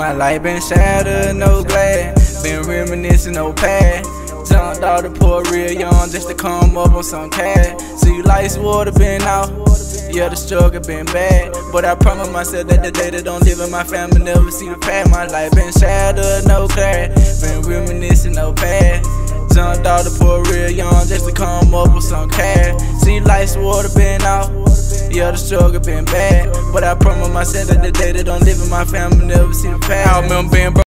My life been shattered, no glass. Been reminiscing, no past. Jumped out the port real young just to come up on some cash. See, life's water been out. Yeah, the struggle been bad, but I promise myself that the day that don't live in my family never see the past. My life been shattered, no crash. Been reminiscing, no past. Jumped out the port real young just to come up with some cash. See, life's water been out. Yeah, the struggle been bad, but I promise myself that the day that don't live in my family never see the past. I remember being broke.